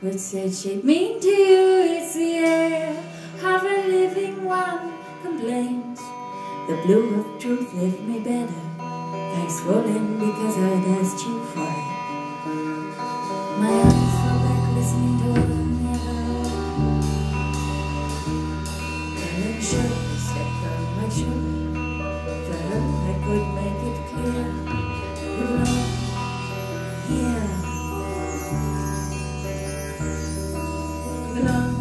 What said she'd mean to you? It's the air of a living one complains. The blue of truth left me better. Thanks swollen because I'd asked you for it. My eyes fall back listening to all the never. Darling shoulder stepped on my shoulder. For her I could make it clear. You belong here. You belong.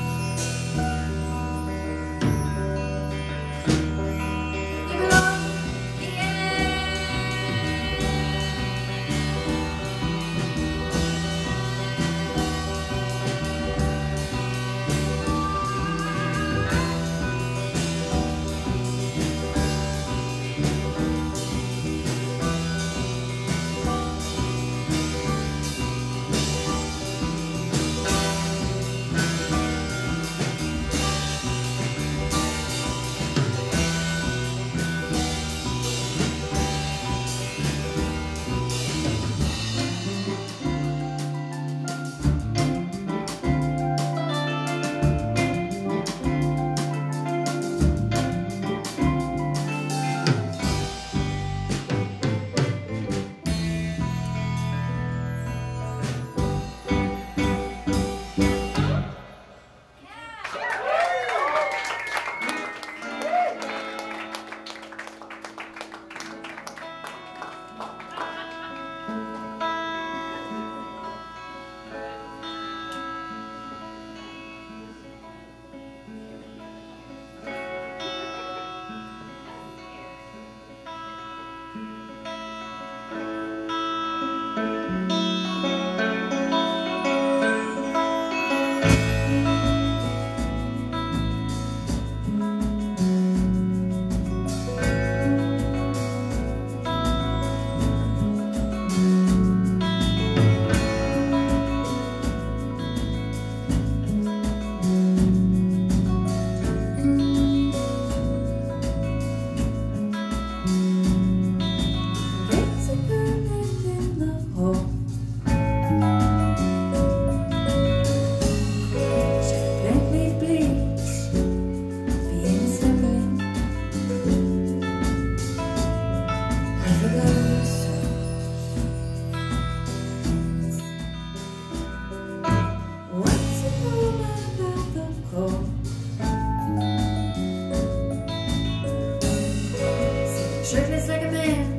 Shirtless like a man,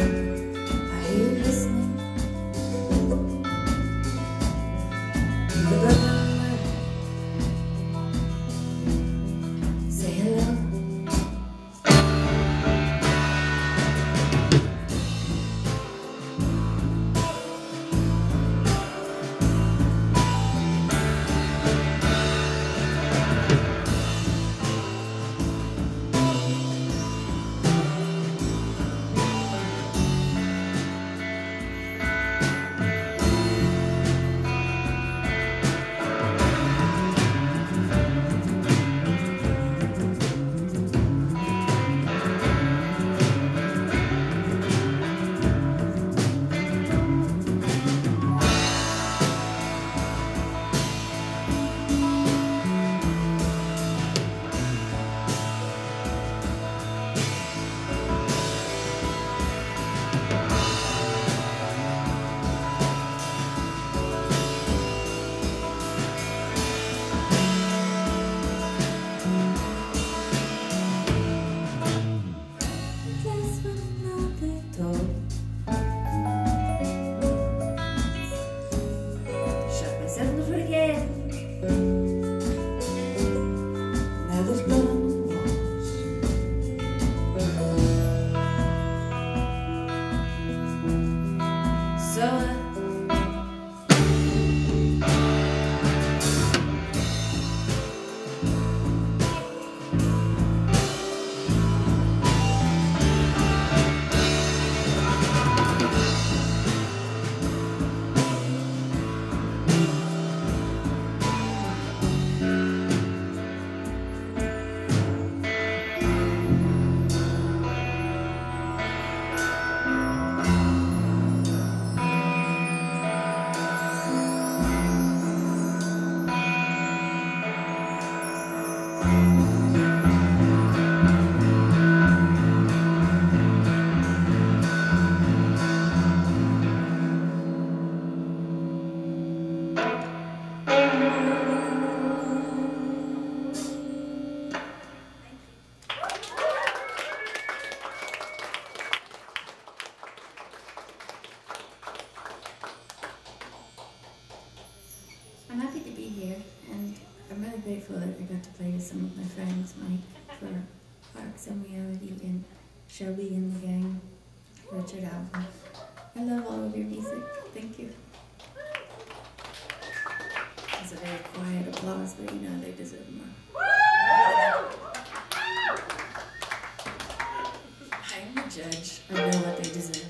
I hear you listening. The bird on the road. Say hello. I'm happy to be here, and I'm really grateful that I got to play with some of my friends, Mike for Parks and Reality, and Shelby and the gang, Richard Alvin. I love all of your music. Thank you. It's a very quiet applause, but you know they deserve more. I'm the judge. I know what they deserve.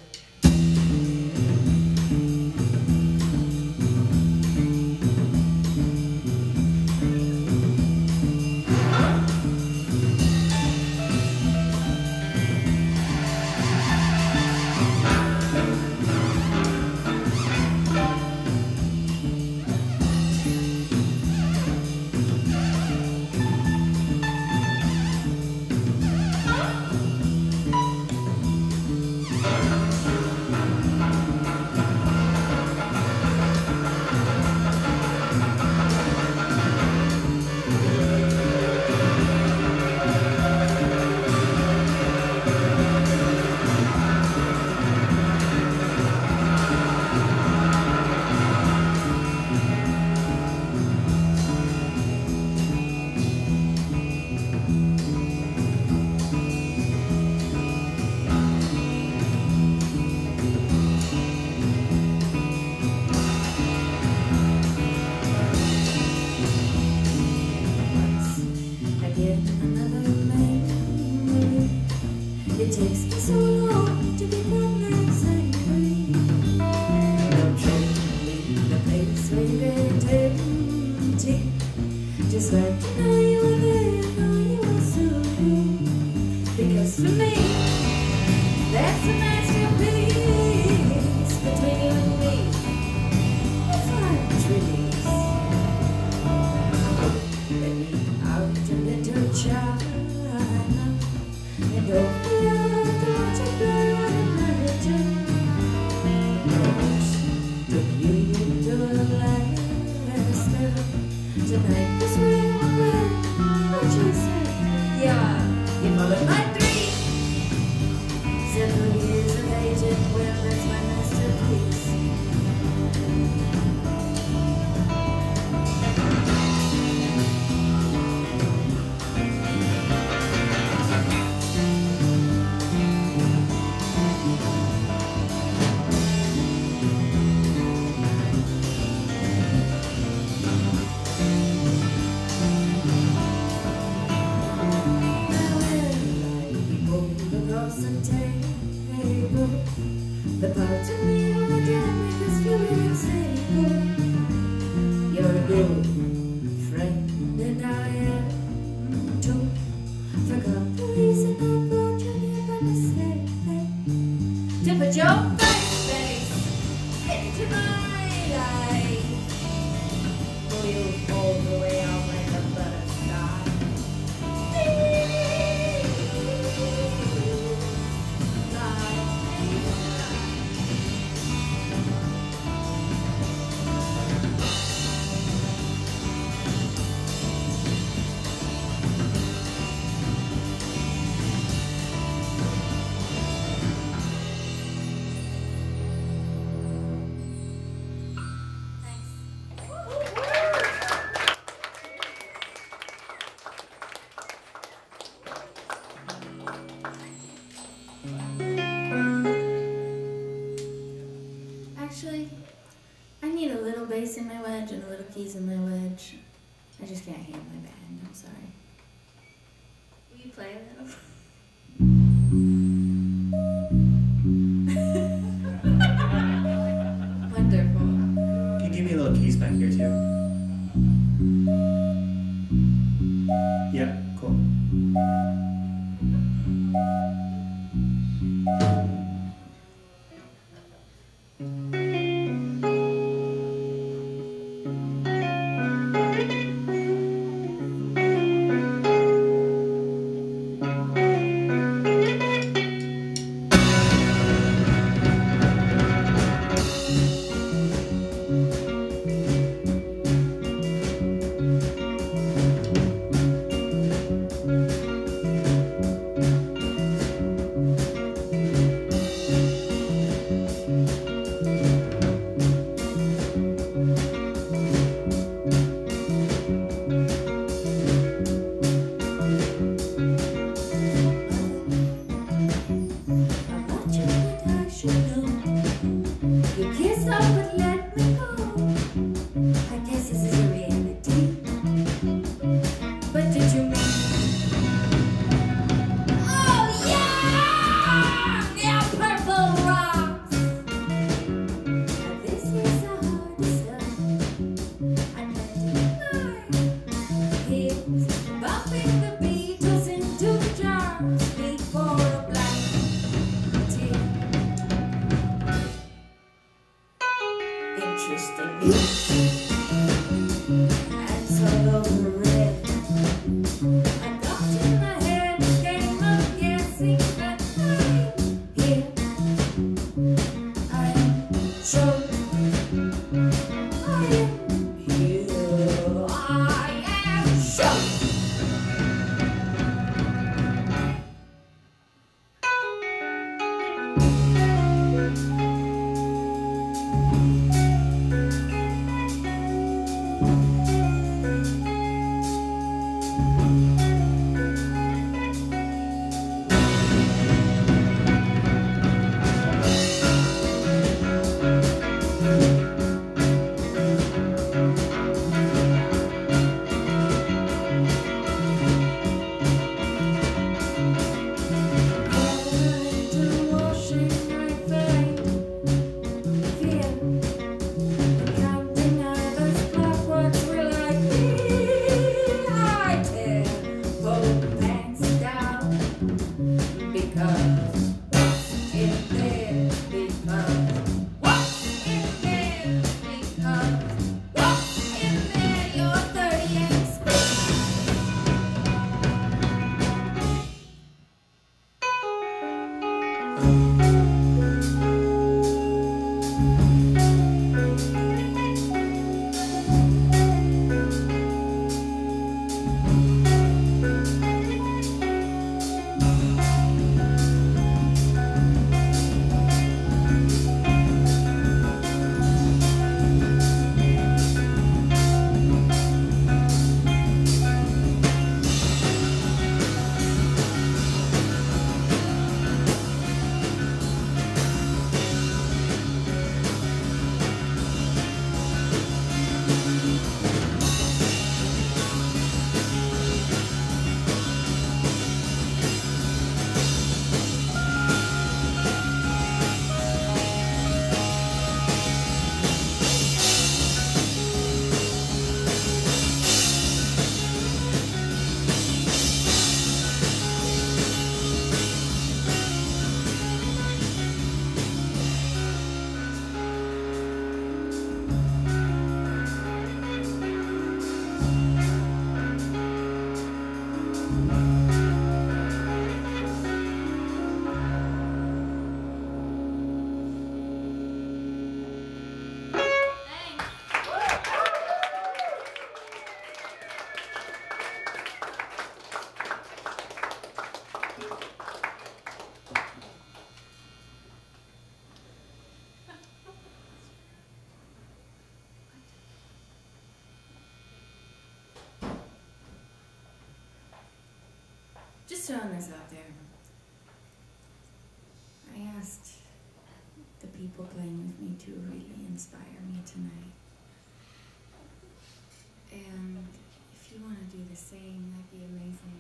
It takes me so long to become less angry. Don't leave the place where you get empty. Just like to know you were there, know you were so good. Because for me, that's a nice real peace between you and me. If I'm trees, let me out a little child. And don't be out to watch a girl and imagine. Took you to Alaska. Tonight is where I went. What you said? Yeah, you followed my dream. Several years of aging, well, that's my masterpiece. The part of me who would make us feel unstable. You're a good friend and I am too. Forgot the reason I brought you here by mistake. To put your face into my life. Pull you all the way out like a butterfly. Actually, I need a little bass in my wedge and a little keys in my wedge. I just can't handle my band, I'm sorry. Will you play a little? Wonderful. Can you give me a little keys back here too? Yeah, cool. Just throwing this out there. I asked the people playing with me to really inspire me tonight. And if you want to do the same, that'd be amazing.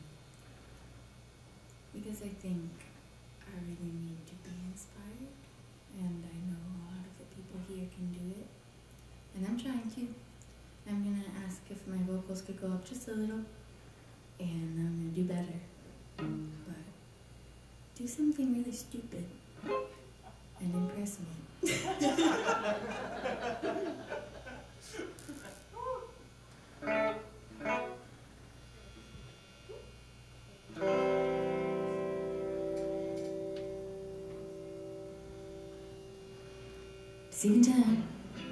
Because I think I really need to be inspired. And I know a lot of the people here can do it. And I'm trying to. I'm going to ask if my vocals could go up just a little. And I'm going to do better. But do something really stupid. And impress me. Second time.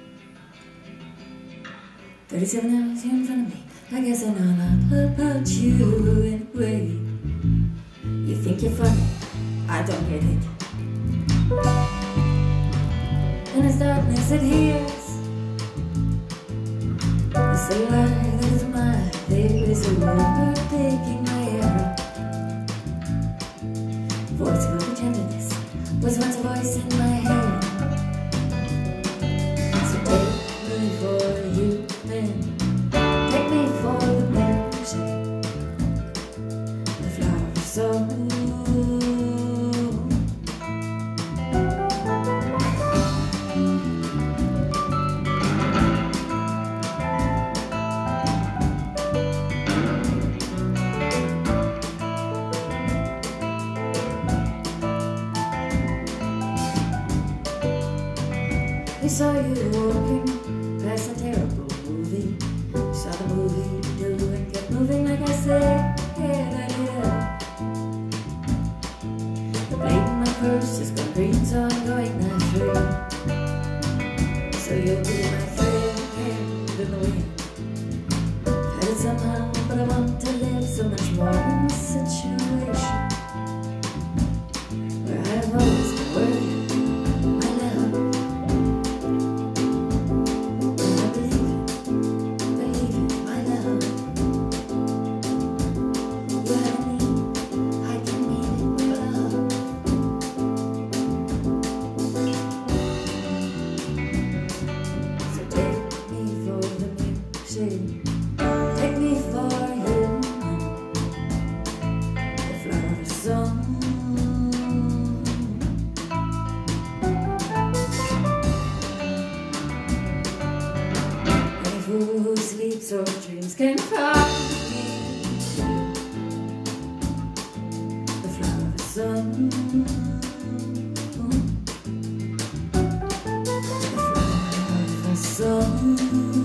37 hours here in front of me. I guess I know a lot about you anyway. You think you're funny, I don't get it. And as darkness adheres, it's a lie that is mine. There is a road taking my arrow. Voice full of tenderness was once a voice in my head. So take me for you, then take me for the music, the flower of soul. We saw you walking past a terrible movie. We saw the movie do and kept moving like I said. The blade in my purse is gone green, so I'm going that through. So you'll be my third hand in the wind. Had it somehow, but I want to live so much more in this situation where I've always been working. Take me for you, the flower of song. Any fool who sleeps or dreams can find me, the flower of song. The flower of song.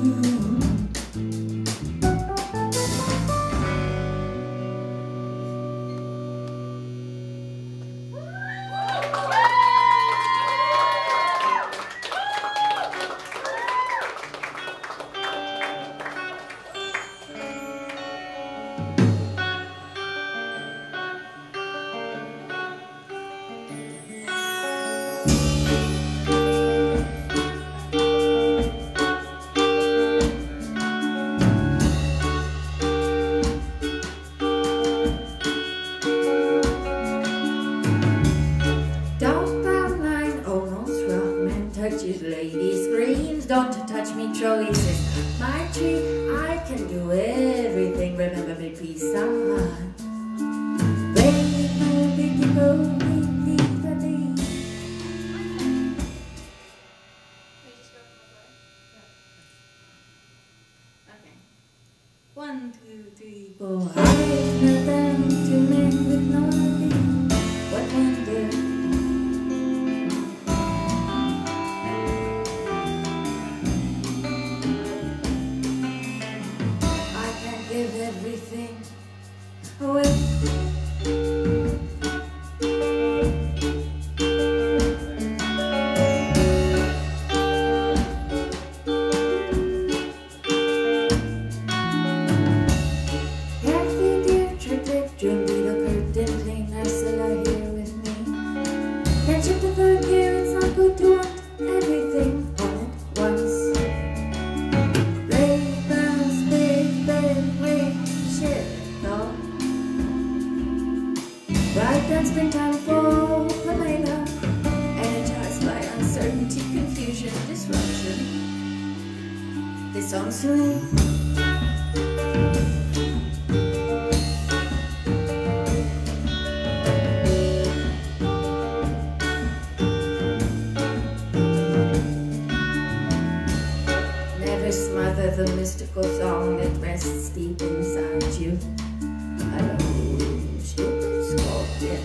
Lady screams, don't touch me, Troy says, my tree, I can do everything. Remember me, peace of heart. Baby, baby, baby, baby. Okay. 1, 2, 3, 4. I've not down to men with no idea what wonder. Everything away. Happy dear, trick, drum beat, a curtain, clean, Ursula here with me. Friendship the third gear, it's not good to want everything all at once. done springtime for Pamela, energized by uncertainty, confusion, disruption. This song's for me. Smother the mystical song that rests deep inside you. Hello, stupid scorpion.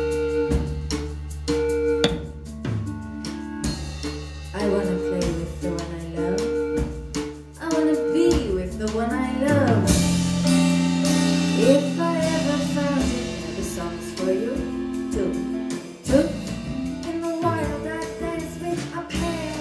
I wanna play with the one I love. I wanna be with the one I love. If I ever found it, the song's for you too. In the wild I dance with a pair.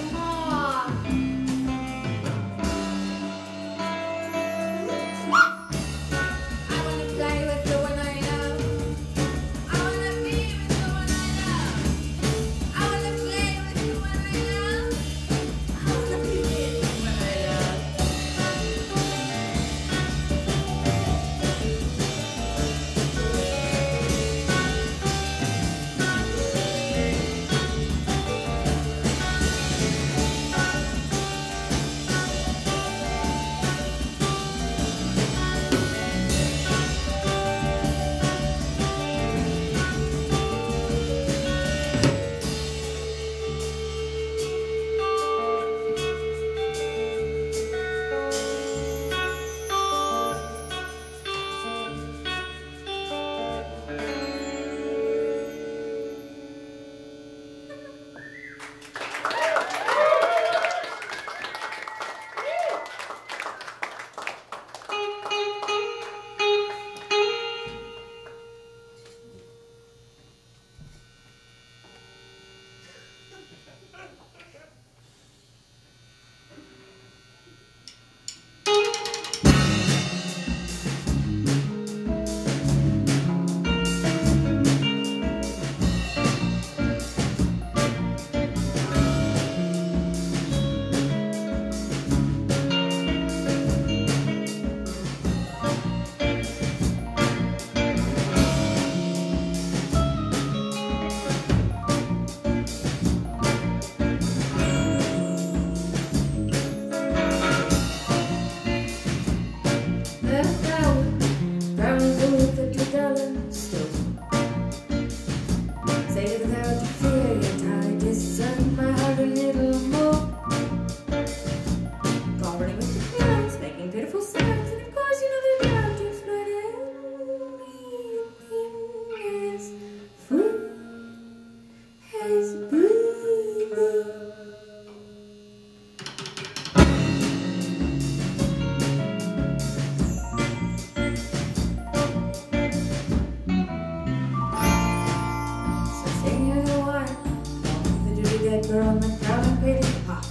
Girl on the crowd and pretty hot.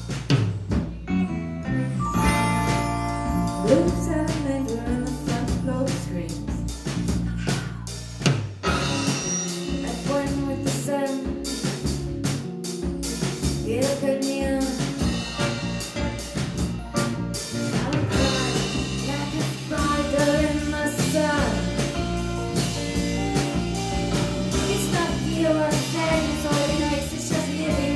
Blue salamander in the front floor screams. At one with the sun, it'll cut me on. I'll cry like a spider in the sun. It's not your thing, it's all it knows, it's just living.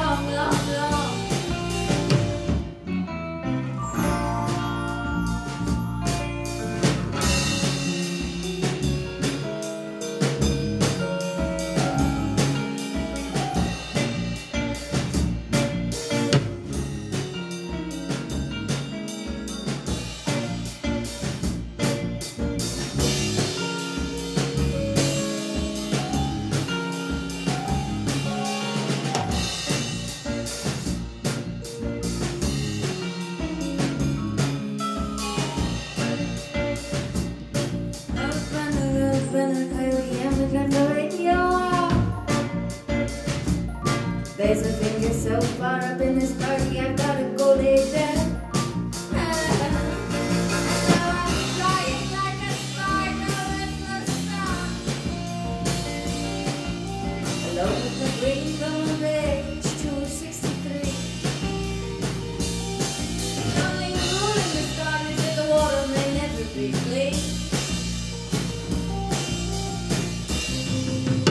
There's a finger so far up in this party, I've gotta go lay down. And now I'm flying like a spider in the sun. Alone with the green on page 263. The only rule in this garden is that the water may never be clean.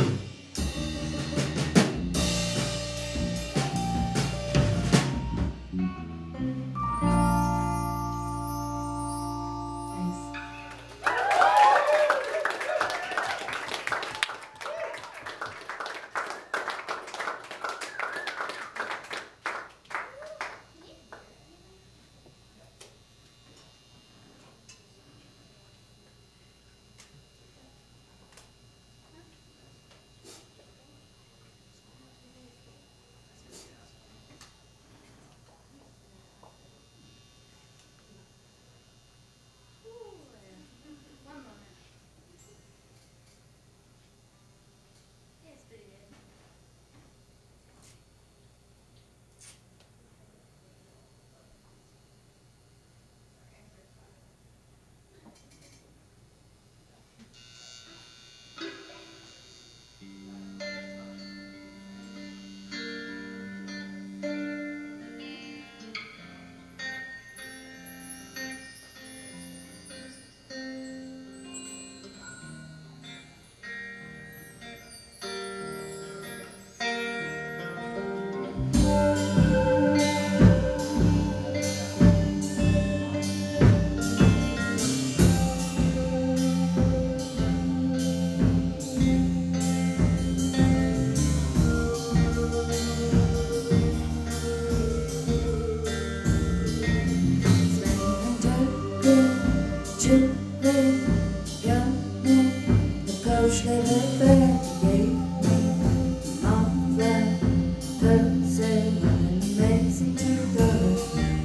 Bush leather bag gave me Mom that Thursday when an amazing $2.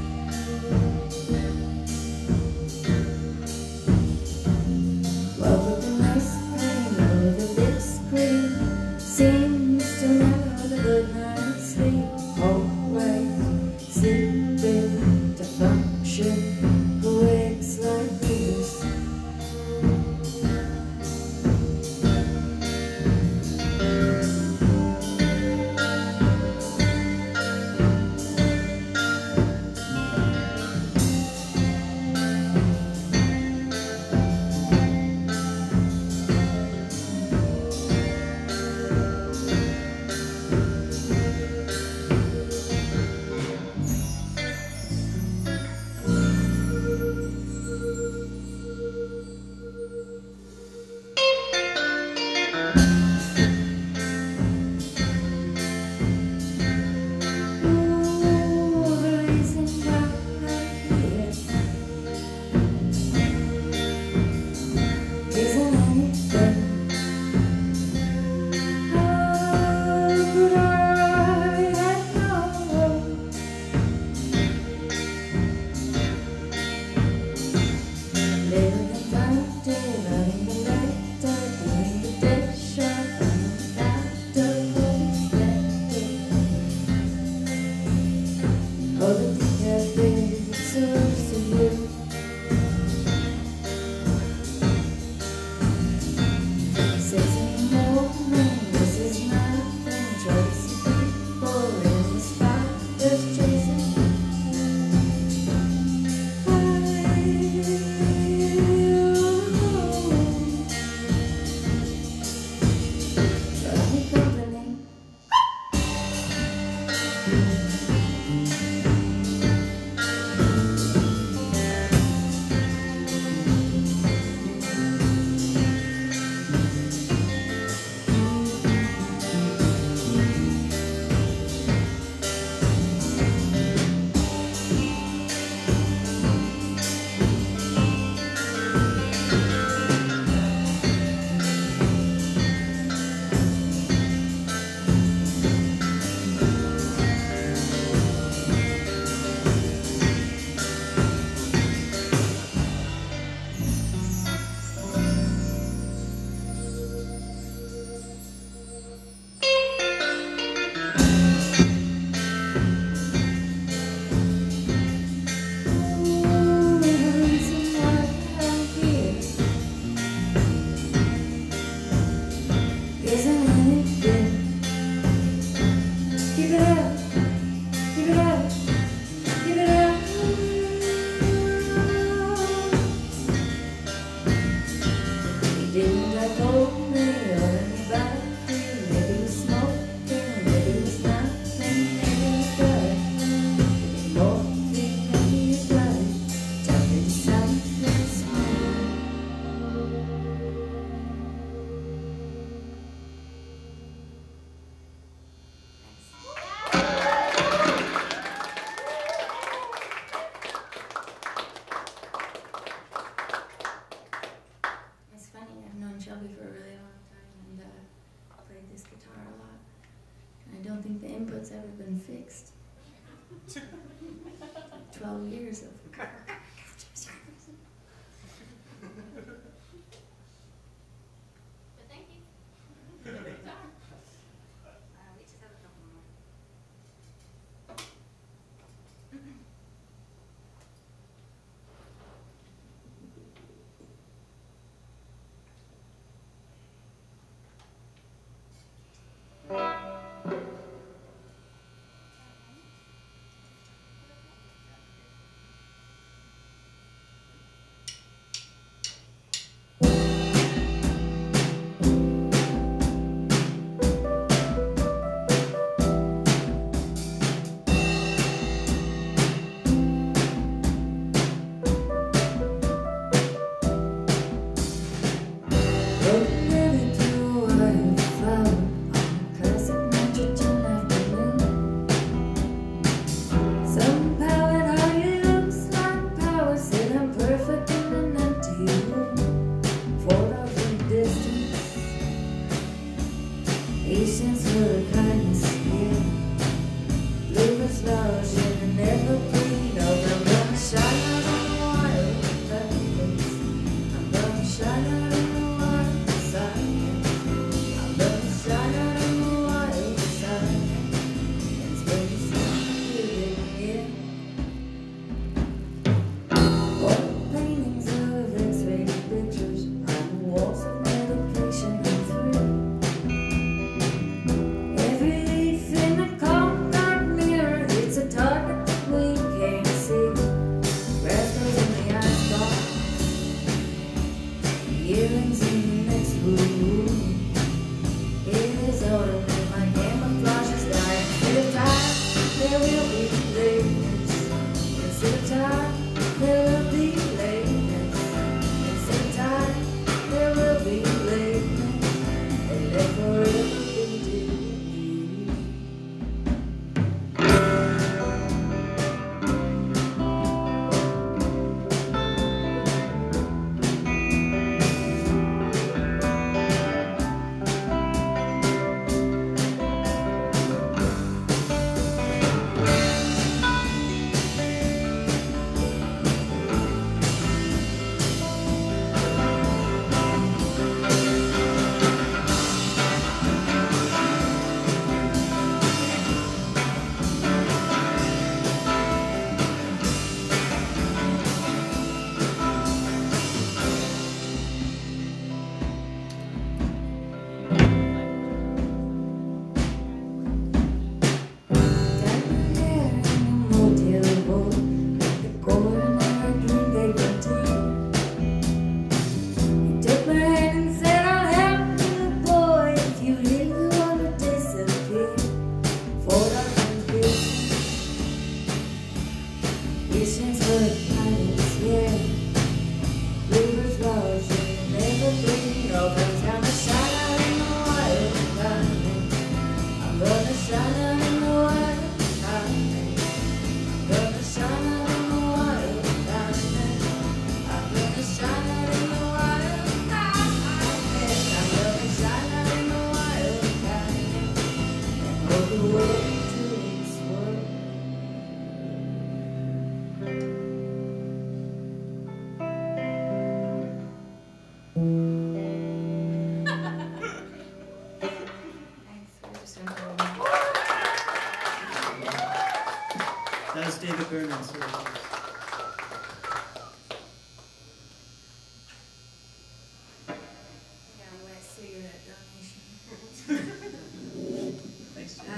Well, with the nice pain over the big screen seems to never the good night's sleep. Always sleeping to function, who wakes like this. Shelby for a really long time and played this guitar a lot. And I don't think the input's ever been fixed. 12 years of But thank you. We just have a couple more. David Berman, so Yeah, wet cigarette donation. thanks, Jim.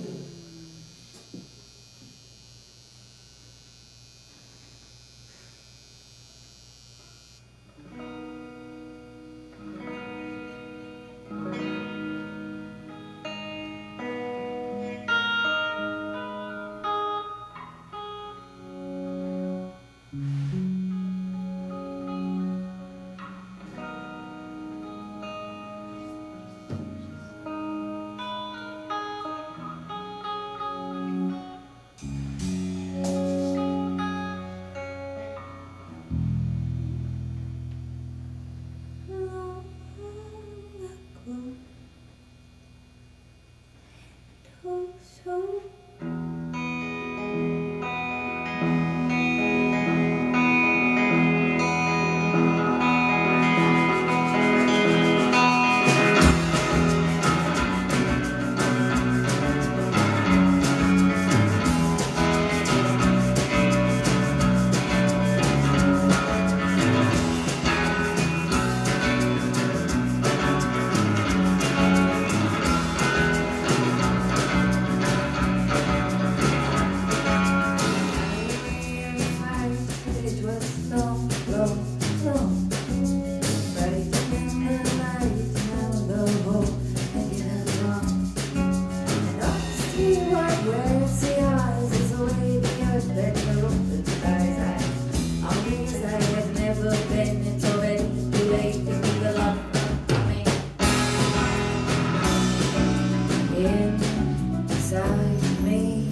Inside me,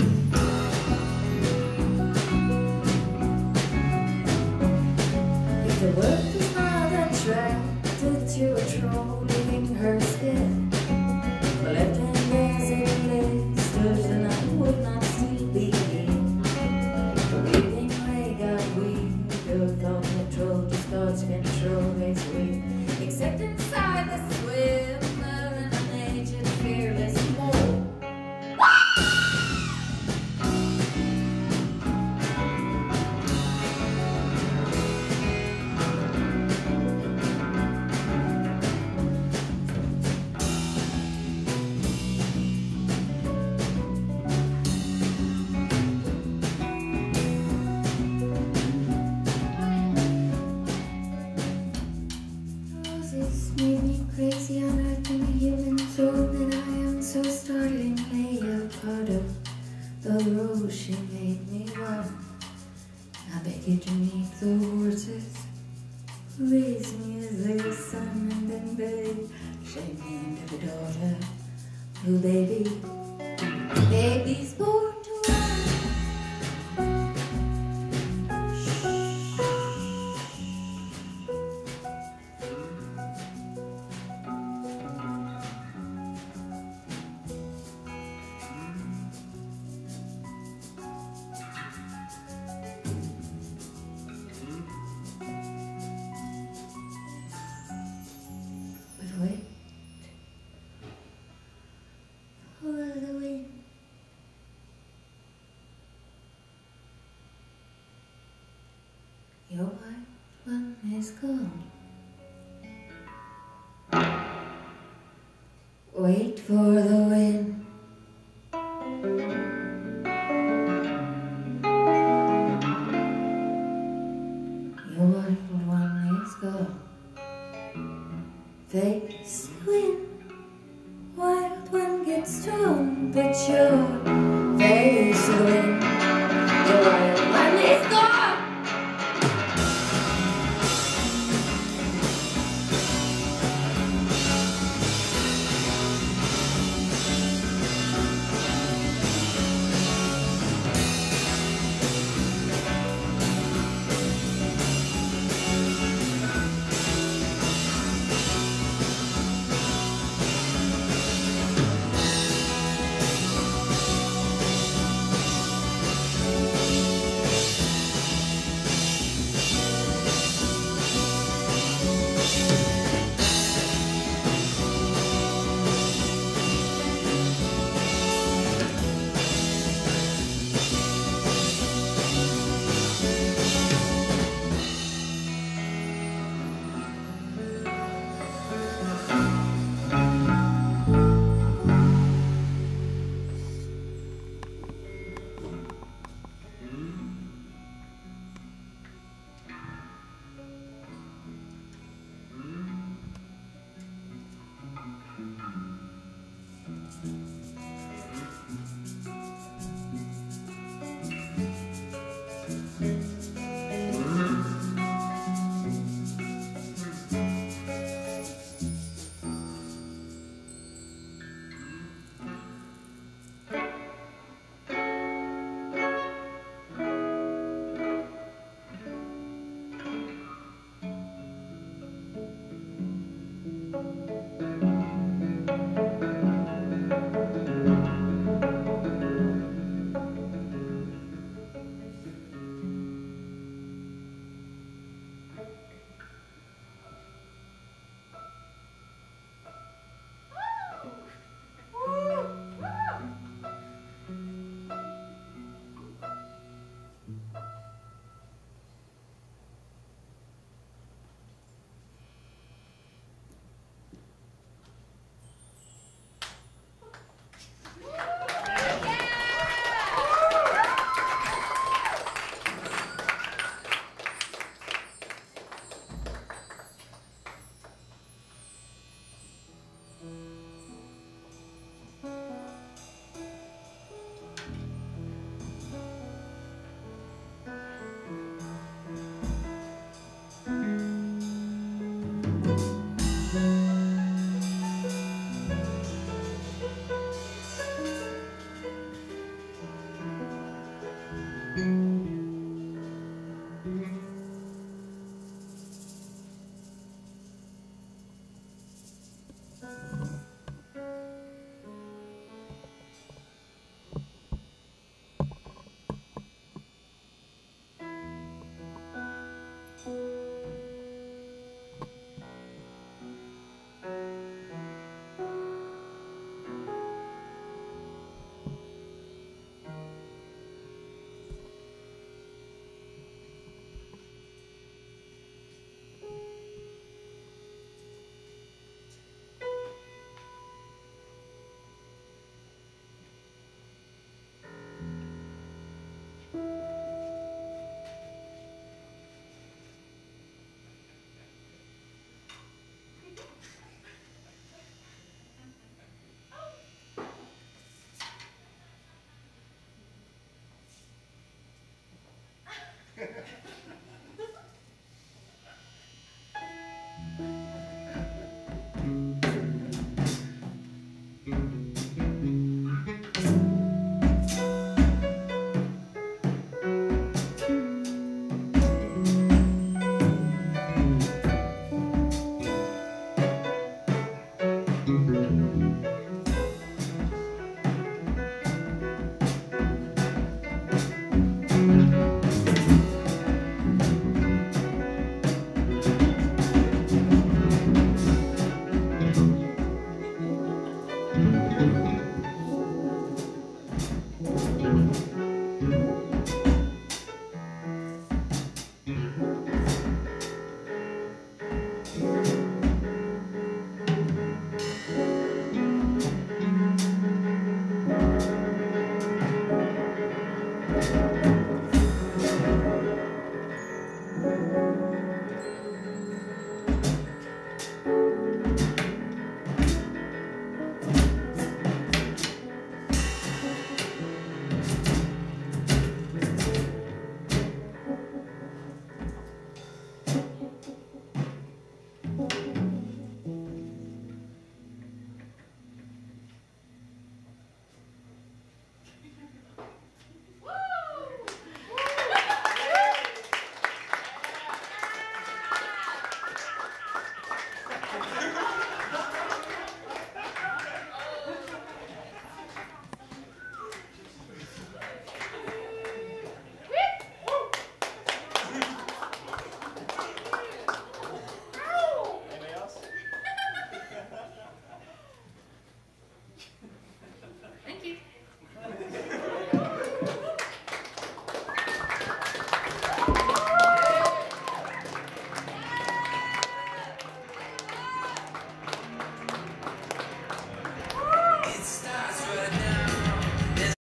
if the world is not attracted to a troll leaving her skin, left hand as it blisters, and I would not still be in. Breathing like a weed, thought control, just thoughts control makes weak. Except inside the swimmer and a naked fearless mole. Roses made me crazy, unearthing a human soul, and I am so startlingly a part of the rose she made me one. I beg you to meet the horses who raised me as their son, and then beg, shape me into the daughter, blue baby, baby's born to run. But wait for the wind. Your white one is gone. Wait for the wind. Your white one is gone. Face the wind. Wild one gets strong, but your face the wind. Your wild one is gone.